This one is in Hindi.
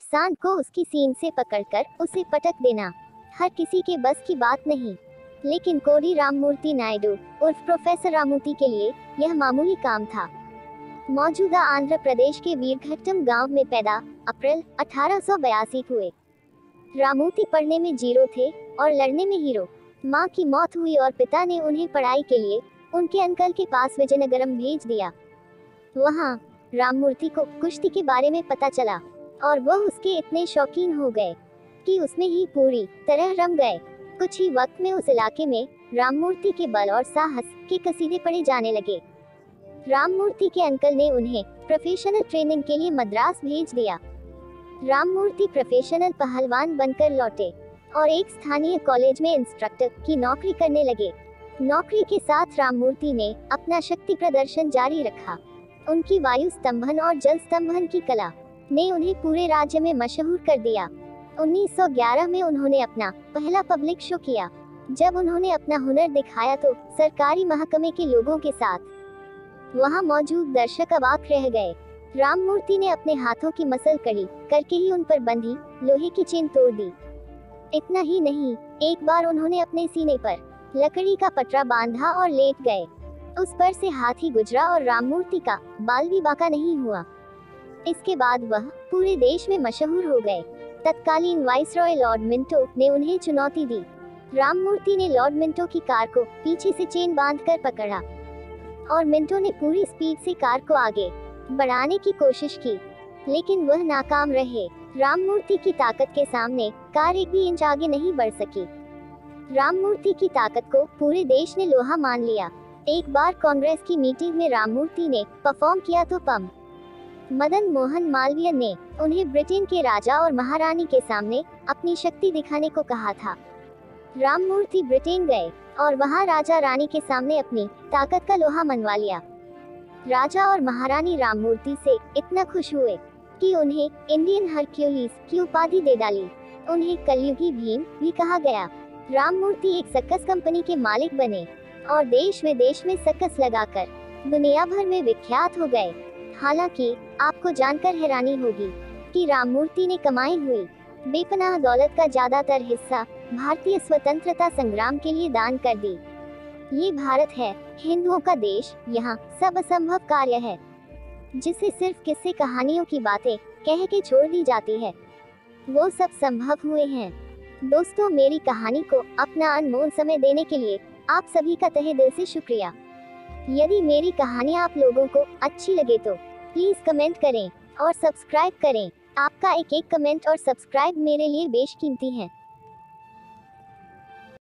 सांड को उसकी सींग से पकड़कर उसे पटक देना हर किसी के बस की बात नहीं, लेकिन कोडी राममूर्ति नायडू उर्फ प्रोफेसर रामूर्ति के लिए यह मामूली काम था। मौजूदा आंध्र प्रदेश के वीरघट्टम गांव में पैदा, अप्रैल 1882 हुए। रामूर्ति पढ़ने में जीरो थे और लड़ने में हीरो। मां की मौत हुई और पिता ने उन्हें पढ़ाई के लिए उनके अंकल के पास विजयनगरम भेज दिया। वहां राममूर्ति को कुश्ती के बारे में पता चला और वह उसके इतने शौकीन हो गए कि उसमें ही पूरी तरह रम गए। कुछ ही वक्त में उस इलाके में राममूर्ति के बल और साहस के कसीदे पढ़े जाने लगे। राममूर्ति के अंकल ने उन्हें प्रोफेशनल ट्रेनिंग के लिए मद्रास भेज दिया। राममूर्ति प्रोफेशनल पहलवान बनकर लौटे और एक स्थानीय कॉलेज में इंस्ट्रक्टर की नौकरी करने लगे। नौकरी के साथ राममूर्ति ने अपना शक्ति प्रदर्शन जारी रखा। उनकी वायु स्तंभन और जल स्तंभन की कला ने उन्हें पूरे राज्य में मशहूर कर दिया। 1911 में उन्होंने अपना पहला पब्लिक शो किया। जब उन्होंने अपना हुनर दिखाया तो सरकारी महकमे के लोगों के साथ वहां मौजूद दर्शक अवाक रह गए। राममूर्ति ने अपने हाथों की मसल कड़ी करके ही उन पर बंधी लोहे की चेन तोड़ दी। इतना ही नहीं, एक बार उन्होंने अपने सीने पर लकड़ी का पटरा बांधा और लेट गए। उस पर से हाथी गुजरा और राममूर्ति का बाल भी बांका नहीं हुआ। इसके बाद वह पूरे देश में मशहूर हो गए। तत्कालीन वाइसरॉय लॉर्ड मिंटो ने उन्हें चुनौती दी। राममूर्ति ने लॉर्ड मिंटो की कार को पीछे से चेन बांधकर पकड़ा और मिंटो ने पूरी स्पीड से कार को आगे बढ़ाने की कोशिश की, लेकिन वह नाकाम रहे। राममूर्ति की ताकत के सामने कार एक भी इंच आगे नहीं बढ़ सकी। राममूर्ति की ताकत को पूरे देश ने लोहा मान लिया। एक बार कांग्रेस की मीटिंग में राममूर्ति ने परफॉर्म किया तो पम मदन मोहन मालवीय ने उन्हें ब्रिटेन के राजा और महारानी के सामने अपनी शक्ति दिखाने को कहा था। राममूर्ति ब्रिटेन गए और वहां राजा रानी के सामने अपनी ताकत का लोहा मनवा लिया। राजा और महारानी राममूर्ति से इतना खुश हुए कि उन्हें इंडियन हरक्यूलिस की उपाधि दे डाली। उन्हें कलयुगी भीम भी कहा गया। राममूर्ति एक सर्कस कंपनी के मालिक बने और देश विदेश में सर्कस लगाकर दुनिया भर में विख्यात हो गए। हालांकि आपको जानकर हैरानी होगी कि राममूर्ति ने कमाई हुई बेपनाह दौलत का ज्यादातर हिस्सा भारतीय स्वतंत्रता संग्राम के लिए दान कर दी। ये भारत है, हिंदुओं का देश, यहाँ सब असंभव कार्य है जिसे सिर्फ किस्से कहानियों की बातें कह के छोड़ दी जाती है, वो सब संभव हुए हैं। दोस्तों, मेरी कहानी को अपना अनमोल समय देने के लिए आप सभी का तहे दिल से शुक्रिया। यदि मेरी कहानी आप लोगों को अच्छी लगे तो प्लीज कमेंट करें और सब्सक्राइब करें। आपका एक एक कमेंट और सब्सक्राइब मेरे लिए बेशकीमती है।